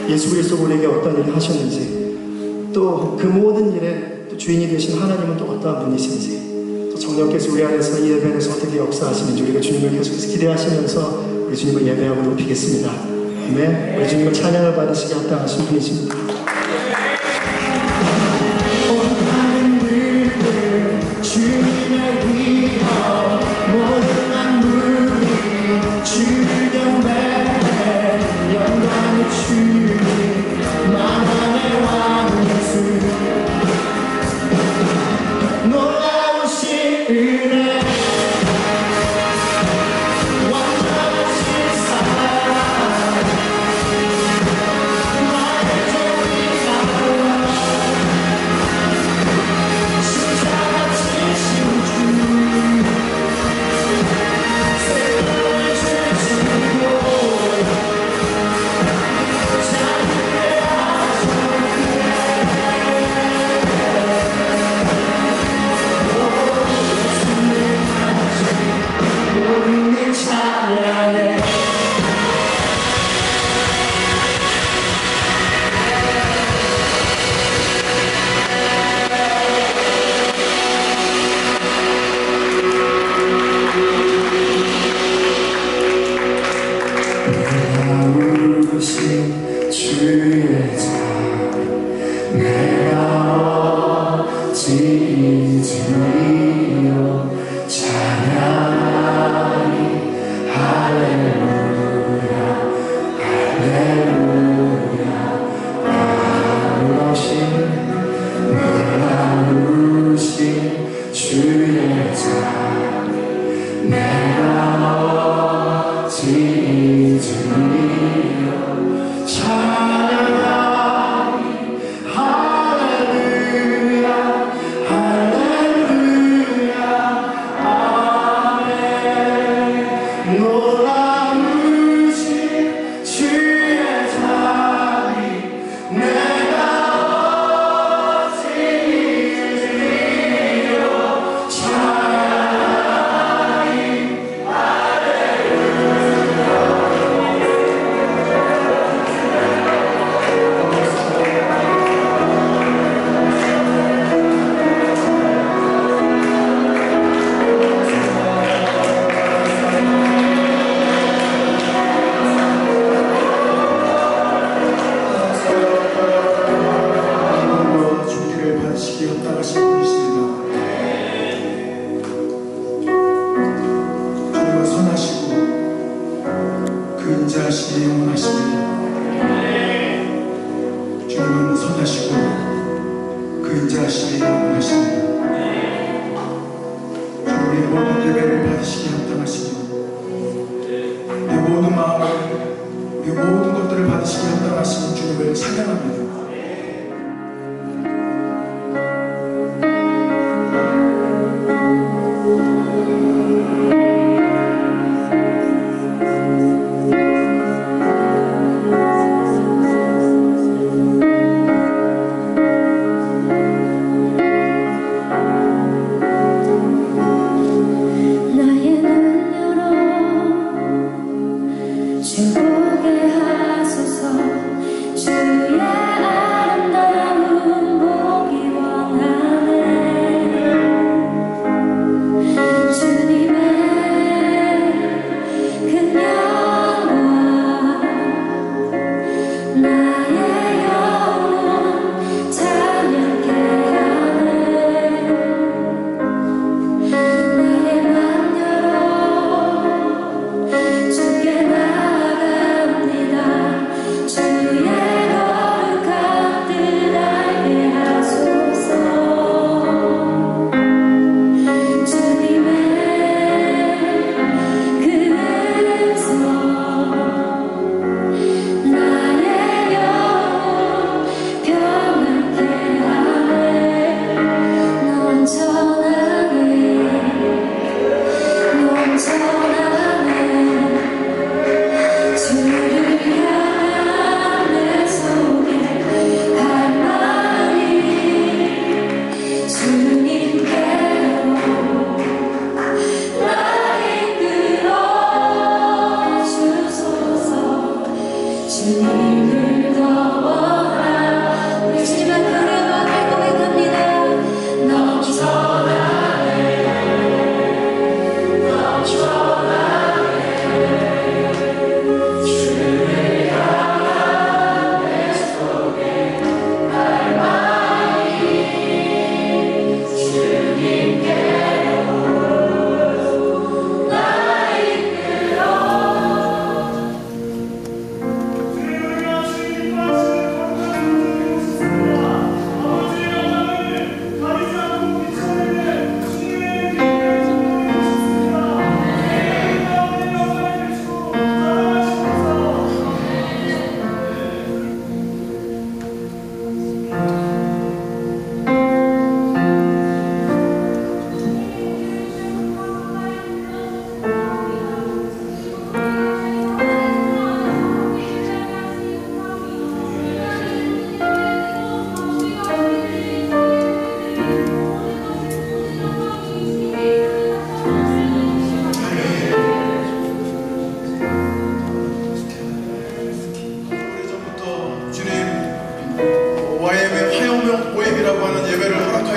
예수 그리스도가 우리에게 어떤 일을 하셨는지, 또 그 모든 일에 또 주인이 되신 하나님은 또 어떠한 분이신지, 또 성령께서 우리 안에서 이 예배에서 어떻게 역사하시는지 우리가 주님을 계속해서 기대하시면서 우리 주님을 예배하고 높이겠습니다. 아멘. 우리 주님은 찬양을 받으시게 합당하신 분이십니다. 주님의 위엄 모든 만물이 주를 경배해. 영광의 주님 만왕의 왕이시 놀라우신 은혜 완전하신 사랑 나의 종이 사랑 십자가 지신 주 세상을 주시고 자유케 하셨네. 우리는 찬양해. 부르신 주의 자 내가 어찌 주리요 찬양하니 할렐루야 할렐루야. 놀라우신 주의 자 내가 어찌 주리요 찬양하니 할렐루야 할렐루야 아멘. 놀라우신 주의 자비 내가 어찌 주리요 찬양하니 존귀를 받으시기 합당하신 분이십니다. 주님은 선하시고 근자하시니 영원하십니다. 주님은 선하시고 근자하시니 영원하십니다. 주님의 모든 예배를 받으시기 합당하시며 내 모든 마음을 내 모든 것들을 받으시기 합당하신 주님을 찬양합니다. 나의 눈 열어 주 보게 하소서. 주의 아름다움 보기 원하네. 주님의 큰 영광 나의 영혼 찬양케 하네. 나의 맘 열어 주께 나아갑니다. 주의 거룩한 뜻 알게 하소서. 주님의 그 음성 나의 영혼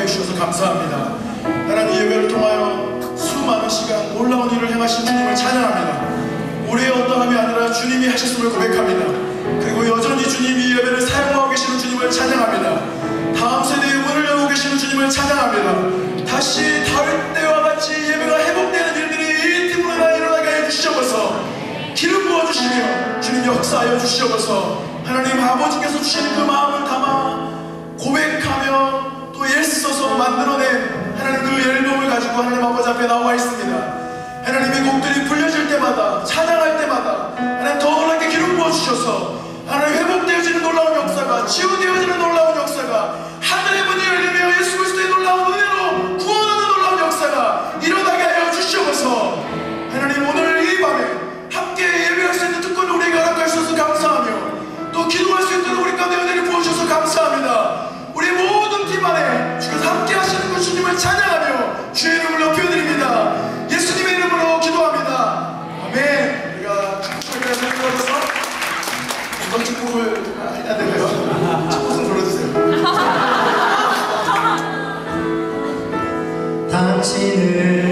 해주셔서 감사합니다. 하나님, 이 예배를 통하여 수많은 시간 놀라운 일을 행하신 주님을 찬양합니다. 우리의 어떠함이 아니라 주님이 하셨음을 고백합니다. 그리고 여전히 주님이 이 예배를 사용하고 계시는 주님을 찬양합니다. 다음 세대의 문을 열고 계시는 주님을 찬양합니다. 다시 다윗 때와 같이 예배가 회복되는 일들이 이 팀으로 일어나게 해주시옵소서. 기름 부어주시며 주님 역사하여 주시옵소서. 하나님, 아버지께서 주신 그 마음을 담아 고백하며 또 애써서 만들어낸 하나님 그 앨범을 가지고 하나님 아버지 앞에 나와 있습니다. 하나님, 이 곡들이 불려질 때마다, 찬양할 때마다 하나님 더 놀랍게 기름 부어주셔서 하나님 회복되어지는 놀라운 역사가, 치유되어지는 놀라운 역사가, 하늘의 문이 열리며 예수 그리스도의 놀라운 은혜로 구원하는 놀라운 역사가 일어나게 하여 주시옵소서. 하나님, 오늘 이 밤에 함께 예배할 수 있는 특권을 우리에게 허락해 주셔서 감사하며 또 기도할 수 있도록 우리 가운데 은혜를 부어주셔서 감사합니다. 우리 모든 팀 안에 주께서 함께 하시는 그 주님을 찬양하며 주의 이름을 높여드립니다. 예수님의 이름으로 기도합니다. 아멘. 우리가 축복을 설교하셔서 어떤 축복을 해야 되나요? 축복 좀 불러주세요. 당신을